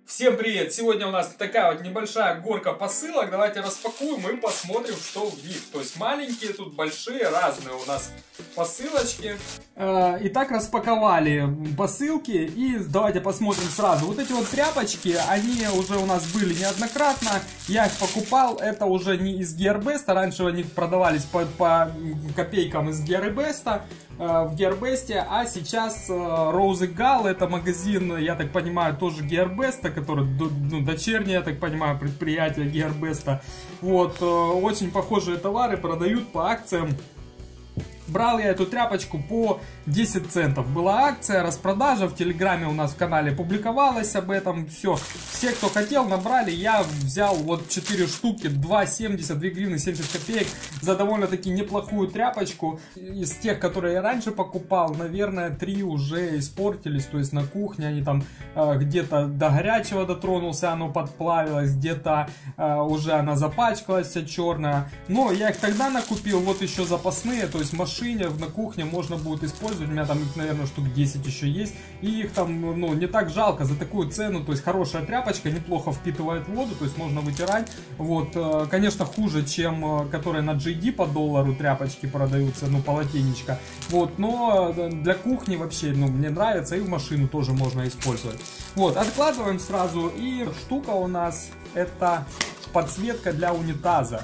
Всем привет! Сегодня у нас такая вот небольшая горка посылок. Давайте распакуем и посмотрим, что в них. То есть маленькие, тут большие, разные у нас посылочки. Итак, распаковали посылки и давайте посмотрим сразу. Вот эти вот тряпочки, они уже у нас были неоднократно. Я их покупал, это уже не из GearBest. Раньше они продавались по копейкам из GearBest. В GearBest, а сейчас Rose Gall, это магазин, я так понимаю, тоже GearBest, который дочернее, я так понимаю, предприятие GearBest. Вот, очень похожие товары продают по акциям. Брал я эту тряпочку по 10 центов. Была акция, распродажа, в Телеграме у нас в канале публиковалось об этом. Все, кто хотел, набрали. Я взял вот 4 штуки, 2,70, 2 гривны 70 копеек за довольно-таки неплохую тряпочку. Из тех, которые я раньше покупал, наверное, 3 уже испортились. То есть на кухне они там где-то до горячего дотронулся, оно подплавилось, где-то уже она запачкалась вся черная. Но я их тогда накупил, вот еще запасные, то есть машины на кухне можно будет использовать. У меня там их, наверное, штук 10 еще есть. И их там, ну, не так жалко за такую цену. То есть хорошая тряпочка, неплохо впитывает воду, то есть можно вытирать. Вот, конечно, хуже, чем которые на JD по $1 тряпочки продаются, ну, полотенечко. Вот, но для кухни вообще, ну, мне нравится, и в машину тоже можно использовать. Вот, откладываем сразу. И штука у нас это подсветка для унитаза.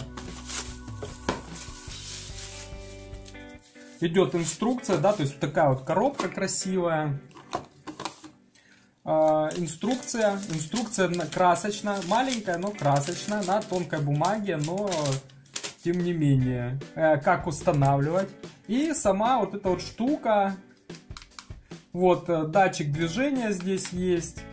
Идет инструкция, да, то есть такая вот коробка красивая. Инструкция красочная, маленькая, но красочная, на тонкой бумаге, но тем не менее. Как устанавливать. И сама вот эта вот штука. Вот датчик движения здесь есть.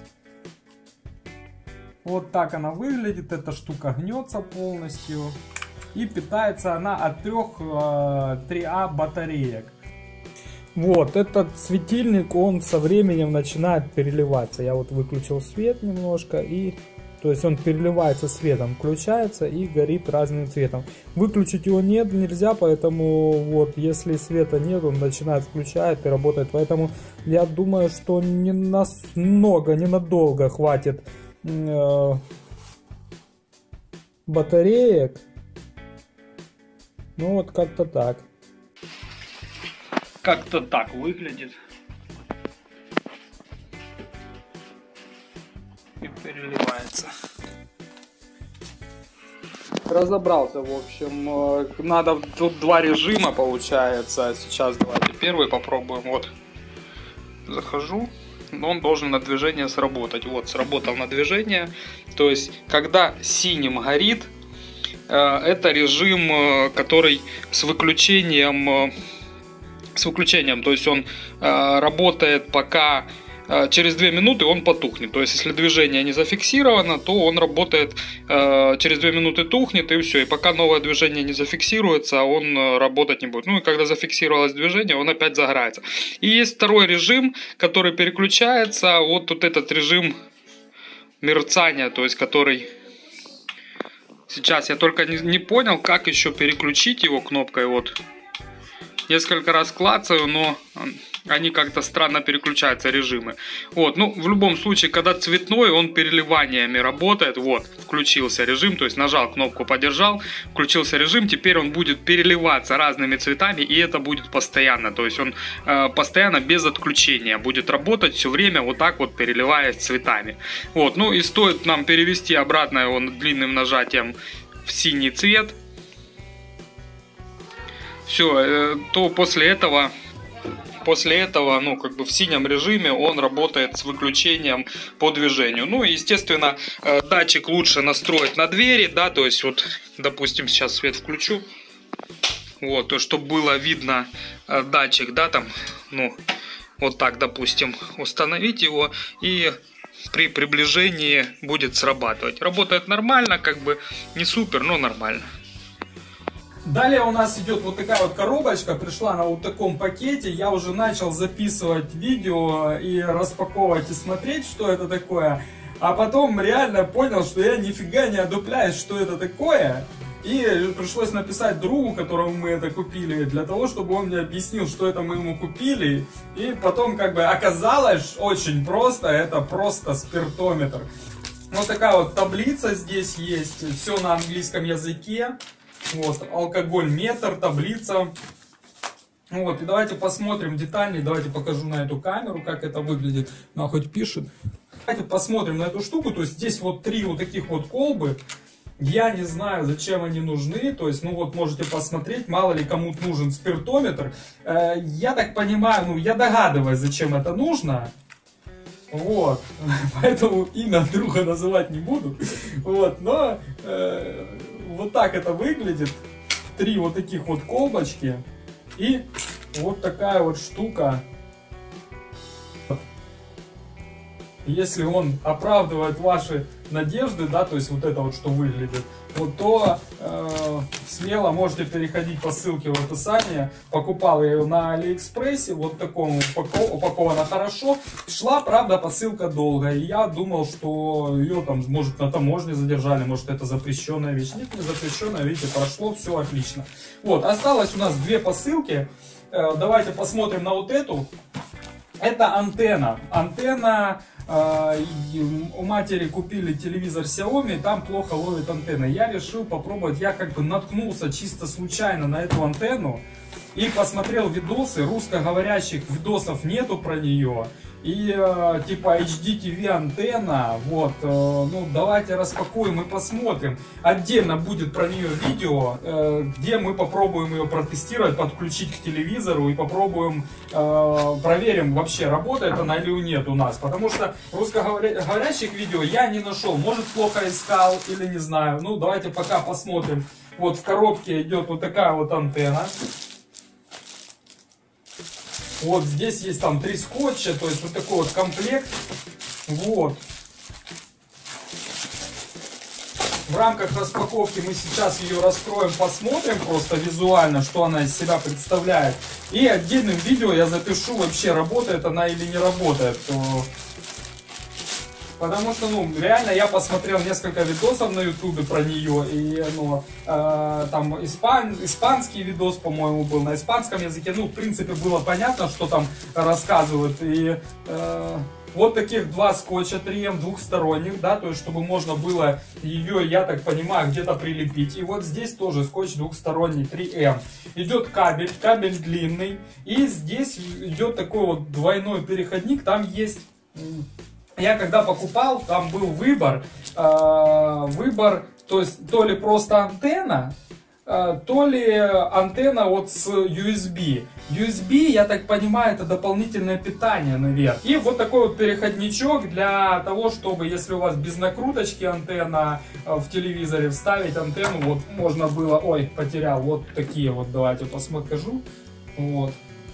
Вот так она выглядит. Эта штука гнется полностью. И питается она от 3А батареек. Вот, этот светильник, он со временем начинает переливаться. Я вот выключил свет немножко, и то есть он переливается светом, включается и горит разным цветом. Выключить его нельзя, поэтому вот, если света нет, он начинает включать и работает. Поэтому я думаю, что ненадолго хватит батареек. Ну вот как-то так. Как-то так выглядит. И переливается. Разобрался, в общем. Надо, тут два режима получается. Сейчас давайте первый попробуем. Вот. Захожу. Он должен на движение сработать. Вот, сработал на движение. То есть, когда синим горит, это режим, который с выключением, то есть он работает пока через 2 минуты он потухнет. То есть если движение не зафиксировано, то он работает через 2 минуты тухнет и все. И пока новое движение не зафиксируется, он работать не будет. Ну и когда зафиксировалось движение, он опять загорается. И есть второй режим, который переключается. Вот этот режим мерцания, то есть который... Сейчас я только не понял, как еще переключить его кнопкой. Вот. Несколько раз клацаю, но они как-то странно переключаются, режимы. Вот. Ну, в любом случае, когда цветной, он переливаниями работает. Вот, включился режим, то есть нажал кнопку, подержал, включился режим. Теперь он будет переливаться разными цветами, и это будет постоянно. То есть он постоянно без отключения будет работать все время, вот так вот переливаясь цветами. Вот. Ну и стоит нам перевести обратно его длинным нажатием в синий цвет. Все, то после этого, ну, как бы в синем режиме он работает с выключением по движению. Ну, естественно, датчик лучше настроить на двери, да, то есть вот, допустим, сейчас свет включу, вот, то, чтобы было видно датчик, да, там, ну, вот так, допустим, установить его, и при приближении будет срабатывать. Работает нормально, как бы не супер, но нормально. Далее у нас идет вот такая вот коробочка, пришла на вот таком пакете. Я уже начал записывать видео и распаковывать и смотреть, что это такое. А потом реально понял, что я нифига не одупляюсь, что это такое. И пришлось написать другу, которому мы это купили, для того, чтобы он мне объяснил, что это мы ему купили. И потом как бы оказалось очень просто, это просто спиртометр. Вот такая вот таблица здесь есть. Все на английском языке. Вот, алкоголь, метр, таблица. Вот, и давайте посмотрим детальнее. Давайте покажу на эту камеру, как это выглядит. Ну, хоть пишет. Давайте посмотрим на эту штуку. То есть здесь вот 3 вот таких вот колбы. Я не знаю, зачем они нужны. То есть, ну вот, можете посмотреть. Мало ли кому-то нужен спиртометр. Я так понимаю, ну, я догадываюсь, зачем это нужно. Вот. Поэтому имя друга называть не буду. Вот, но вот так это выглядит. 3 вот таких вот колбочки. И вот такая вот штука. Если он оправдывает ваши надежды, да, то есть вот это вот что выглядит, вот, то смело можете переходить по ссылке в описании. Покупал я ее на Алиэкспрессе, вот такому упакована хорошо. Шла, правда, посылка долго, и я думал, что ее там, может, на таможне задержали, может, это запрещенная вещь. Нет, не запрещенная, видите, прошло, все отлично. Вот, осталось у нас 2 посылки. Давайте посмотрим на вот эту. Это антенна. Антенна. У матери купили телевизор Xiaomi, там плохо ловит антенна. Я решил попробовать, я как бы наткнулся чисто случайно на эту антенну и посмотрел видосы, русскоговорящих видосов нету про нее. И типа HDTV антенна, вот, ну давайте распакуем и посмотрим. Отдельно будет про нее видео, где мы попробуем ее протестировать, подключить к телевизору и попробуем, проверим вообще работает она или нет у нас. Потому что русскоговорящих видео я не нашел, может плохо искал или не знаю. Ну давайте пока посмотрим. Вот в коробке идет вот такая вот антенна. Вот здесь есть там 3 скотча, то есть вот такой вот комплект. Вот. В рамках распаковки мы сейчас ее раскроем, посмотрим просто визуально, что она из себя представляет. И отдельным видео я запишу вообще, работает она или не работает. Потому что, ну, реально я посмотрел несколько видосов на ютубе про нее, и, ну, там испанский видос, по-моему, был на испанском языке, ну, в принципе, было понятно, что там рассказывают, и вот таких 2 скотча 3М двухсторонних, да, то есть, чтобы можно было ее, я так понимаю, где-то прилепить, и вот здесь тоже скотч двухсторонний 3М. Идет кабель длинный, и здесь идет такой вот двойной переходник, там есть... Я когда покупал, там был выбор, то есть то ли просто антенна, то ли антенна вот с USB. USB, я так понимаю, это дополнительное питание наверх. И вот такой вот переходничок для того, чтобы, если у вас без накруточки антенна в телевизоре, вставить антенну, вот можно было, ой, потерял, вот такие вот, давайте покажу, вот.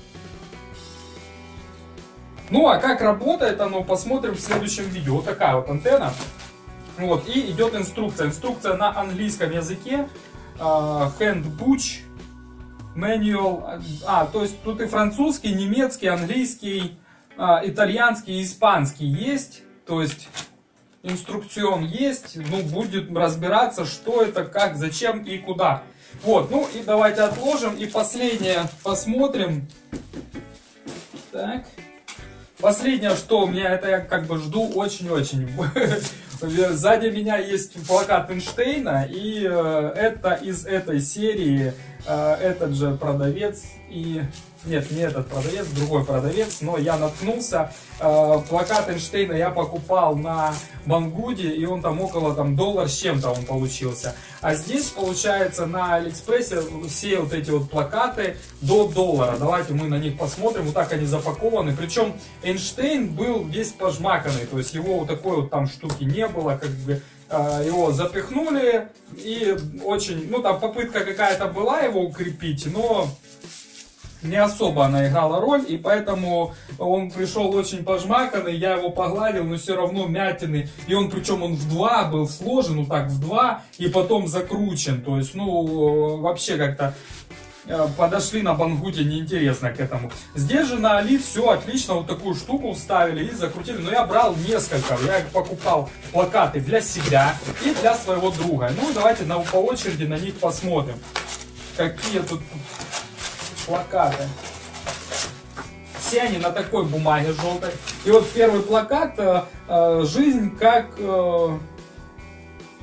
Ну, а как работает оно, посмотрим в следующем видео. Вот такая вот антенна. Вот, и идет инструкция. Инструкция на английском языке. Handbook Manual. То есть тут и французский, немецкий, английский, итальянский и испанский есть. То есть инструкцион есть. Ну, будет разбираться, что это, как, зачем и куда. Вот, ну и давайте отложим. И последнее посмотрим. Так. Последнее, что у меня, это я как бы жду очень-очень. Сзади меня есть плакат Эйнштейна, и это из этой серии этот же продавец и... Нет, не этот продавец, другой продавец, но я наткнулся. Плакат Эйнштейна я покупал на Бангуде, и он там около $1 с чем-то он получился. А здесь, получается, на Алиэкспрессе все вот эти вот плакаты до $1. Давайте мы на них посмотрим. Вот так они запакованы. Причем Эйнштейн был весь пожмаканный, то есть его вот такой вот там штуки не было, как бы... Его запихнули, и очень, ну там попытка какая-то была его укрепить, но не особо она играла роль, и поэтому он пришел очень пожмаканный, я его погладил, но все равно мятины, и он, причем он в 2 был сложен, ну так в 2, и потом закручен, то есть, ну, вообще как-то подошли на Бангуде неинтересно к этому. Здесь же на Али все отлично, вот такую штуку вставили и закрутили. Но я брал несколько, я покупал плакаты для себя и для своего друга. Ну давайте по очереди на них посмотрим, какие тут плакаты. Все они на такой бумаге желтой. И вот первый плакат «Жизнь как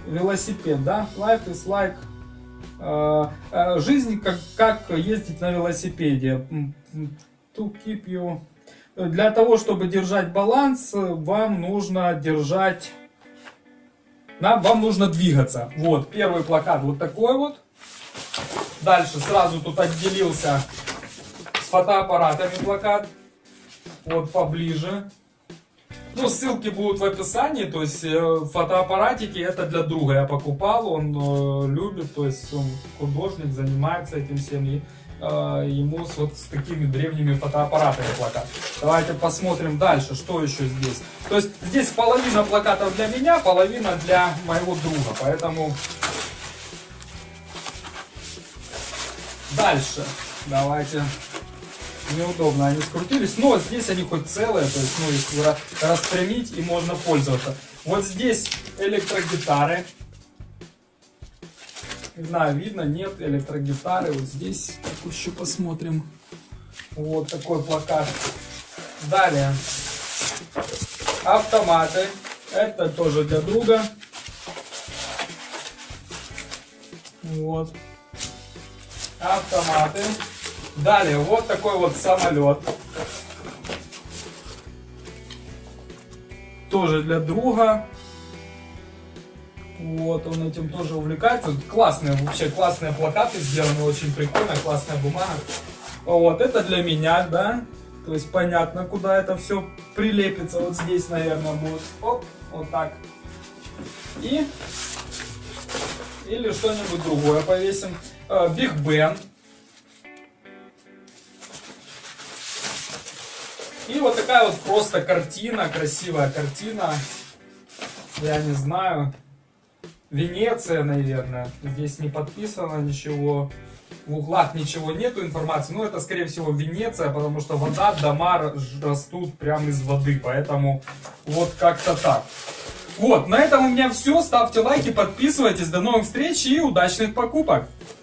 велосипед, да? Life is like... жизнь как ездить на велосипеде. To keep you... Для того, чтобы держать баланс, вам нужно держать... Вам нужно двигаться. Вот, первый плакат вот такой вот. Дальше сразу тут отделился с фотоаппаратами плакат. Вот поближе. Ну, ссылки будут в описании. То есть фотоаппаратики это для друга я покупал. Он любит, то есть он художник, занимается этим всем. И ему вот с такими древними фотоаппаратами плакат. Давайте посмотрим дальше, что еще здесь. То есть здесь половина плакатов для меня, половина для моего друга. Поэтому дальше давайте. Неудобно они скрутились, но здесь они хоть целые, то есть ну, их распрямить и можно пользоваться. Вот здесь электрогитары. Не знаю, видно, нет электрогитары. Вот здесь, так еще посмотрим. Вот такой плакат. Далее. Автоматы. Это тоже для друга. Вот. Автоматы. Далее, вот такой вот самолет. Тоже для друга. Вот, он этим тоже увлекается. Классные, вообще классные плакаты сделаны, очень прикольно, классная бумага. Вот, это для меня, да. То есть понятно, куда это все прилепится. Вот здесь, наверное, будет. Оп, вот так. И... Или что-нибудь другое повесим. Биг Бен. И вот такая вот просто картина, красивая картина. Я не знаю. Венеция, наверное. Здесь не подписано ничего. В углах ничего нету информации. Но это, скорее всего, Венеция, потому что вода, дома растут прямо из воды. Поэтому вот как-то так. Вот, на этом у меня все. Ставьте лайки, подписывайтесь. До новых встреч и удачных покупок!